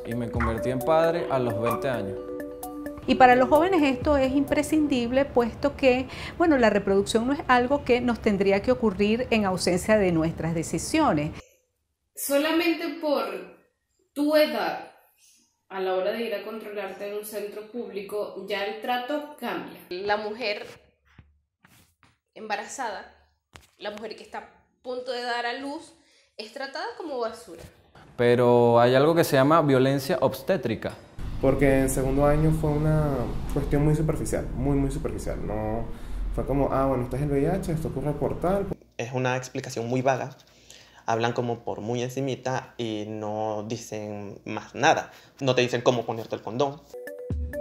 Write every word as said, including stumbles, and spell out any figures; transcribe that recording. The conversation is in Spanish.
y me convertí en padre a los veinte años. Y para los jóvenes esto es imprescindible, puesto que, bueno, la reproducción no es algo que nos tendría que ocurrir en ausencia de nuestras decisiones. Solamente por tu edad, a la hora de ir a controlarte en un centro público, ya el trato cambia. La mujer embarazada, la mujer que está a punto de dar a luz, es tratada como basura. Pero hay algo que se llama violencia obstétrica. Porque en segundo año fue una cuestión muy superficial, muy muy superficial. No fue como, ah, bueno, este es el V I H, esto ocurre por tal. Es una explicación muy vaga, hablan como por muy encimita y no dicen más nada. No te dicen cómo ponerte el condón.